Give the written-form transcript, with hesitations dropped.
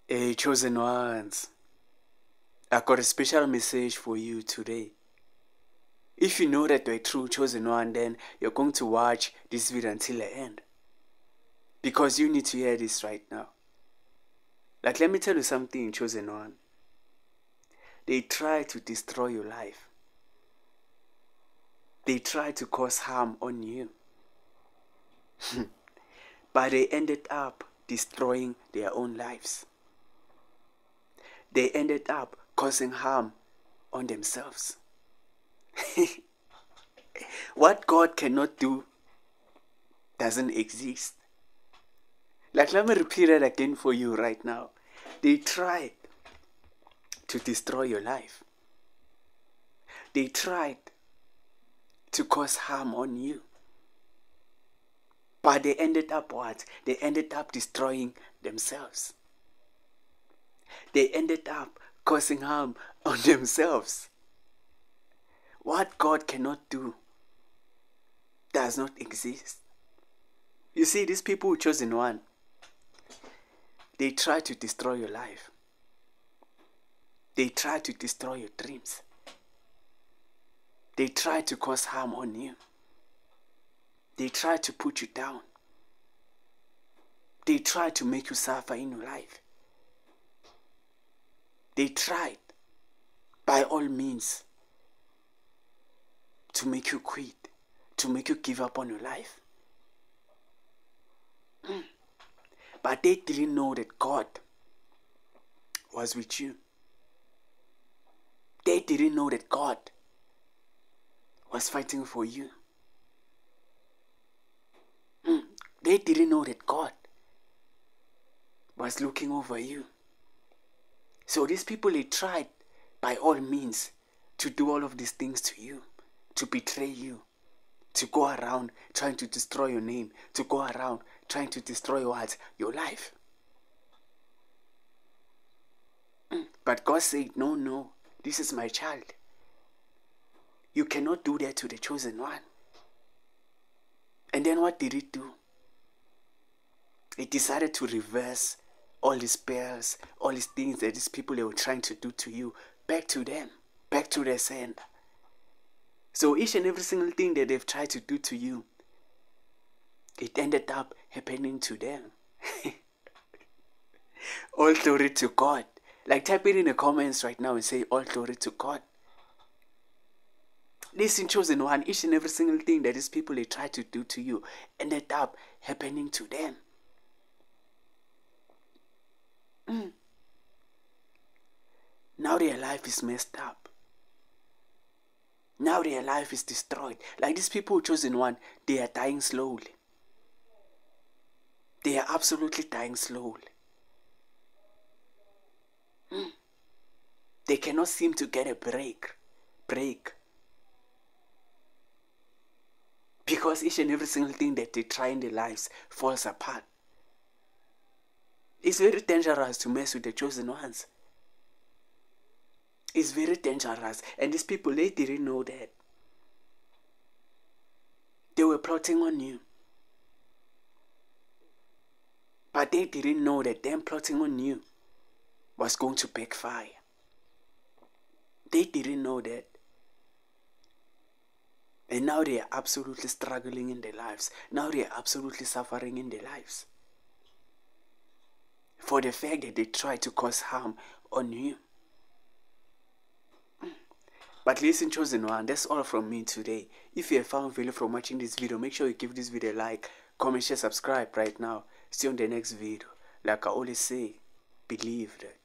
Hey, chosen ones, I got a special message for you today. If you know that you're a true chosen one, then you're going to watch this video until the end. Because you need to hear this right now. Like, let me tell you something, chosen one. They try to destroy your life. They try to cause harm on you. But they ended up destroying their own lives. They ended up causing harm on themselves. What God cannot do doesn't exist. Like, let me repeat it again for you right now. They tried to destroy your life. They tried to cause harm on you. But they ended up what? They ended up destroying themselves. They ended up causing harm on themselves. What God cannot do does not exist. You see, these people who chosen one, they try to destroy your life. They try to destroy your dreams. They try to cause harm on you. They try to put you down. They try to make you suffer in your life. They tried, by all means, to make you quit, to make you give up on your life. But they didn't know that God was with you. They didn't know that God was fighting for you. They didn't know that God was looking over you. So these people, they tried by all means to do all of these things to you, to betray you, to go around trying to destroy your name, to go around trying to destroy what? Your life. But God said, no, this is my child. You cannot do that to the chosen one. And then what did it do? It decided to reverse all these spells, all these things that these people they were trying to do to you, back to them, back to their sender. So each and every single thing that they've tried to do to you, it ended up happening to them. All glory to God. Like, type it in the comments right now and say, all glory to God. Listen, chosen one, each and every single thing that these people they tried to do to you ended up happening to them. Now their life is messed up. Now their life is destroyed. Like, these people who chosen one, they are dying slowly. They are absolutely dying slowly. They cannot seem to get a break. Because each and every single thing that they try in their lives falls apart. It's very dangerous to mess with the chosen ones. It's very dangerous. And these people, they didn't know that. They were plotting on you. But they didn't know that them plotting on you was going to backfire. They didn't know that. And now they are absolutely struggling in their lives. Now they are absolutely suffering in their lives. For the fact that they try to cause harm on you. But listen, chosen one, that's all from me today. If you have found value from watching this video, make sure you give this video a like, comment, share, subscribe right now. See you on the next video. Like I always say, believe that.